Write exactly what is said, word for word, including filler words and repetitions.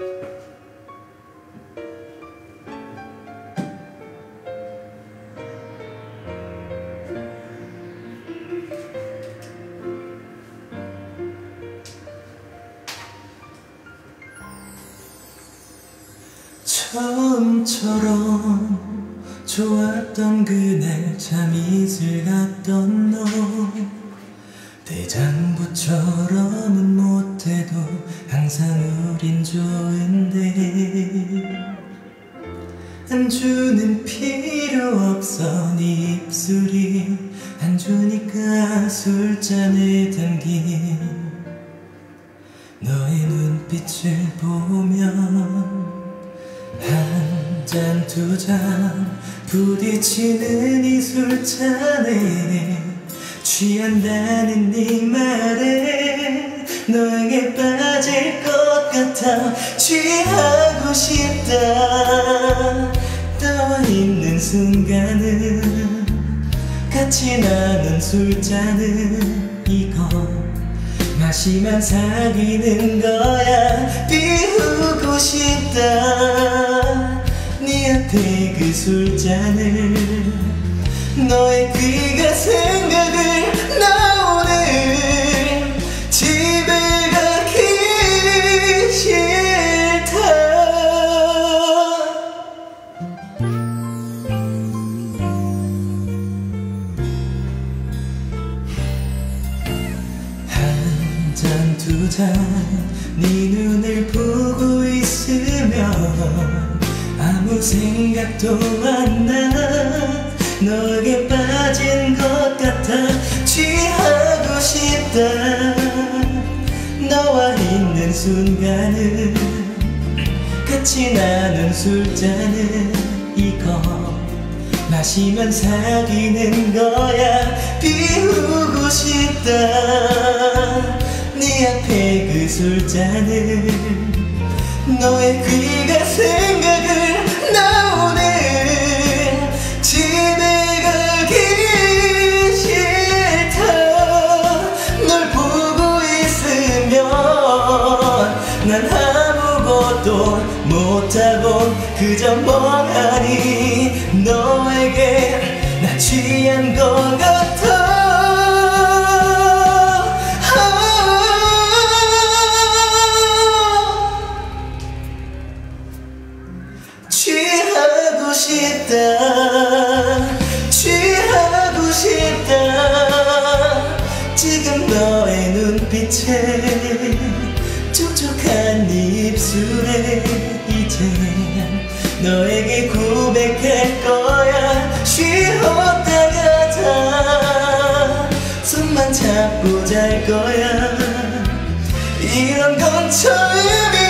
처음처럼 좋았던 그날 참 이슬 같던 너, 대장부처럼은 못해도 항상 우린 좋은데 안주는 필요 없어 네 입술이 안주니까 술잔에 담긴 너의 눈빛을 보면 한 잔 두 잔 부딪히는 이 술잔에 취한다는 네 말에 너에게 빠질 것 같아 취하고 싶다. 너와 있는 순간은 같이 나눈 술잔은 이거 마시면 사귀는 거야. 비우고 싶다 네 앞에 그 술잔을 너의 귀가 생각을 나 오늘 집에 가기 싫다. 한 잔 두 잔 네 눈을 보고 있으면 아무 생각도 안 나. 너에게 빠진 것 같아 취하고 싶다. 너와 있는 순간은 같이 나눈 술잔은 이거 마시면 사귀는 거야. 비우고 싶다 네 앞에 그 술잔은 너의 귀가 생각을 나 오늘 집에 가기 싫다. 널 보고 있으면 난 아무것도 못하고 그저 멍하니 너에게 나 취한 것 같아. 취하고 싶다 취하고 싶다. 지금 너의 눈빛에 촉촉한 네 입술에 이제 너에게 고백할 거야. 쉬었다가 다 손만 잡고 잘 거야. 이런 건 처음이야.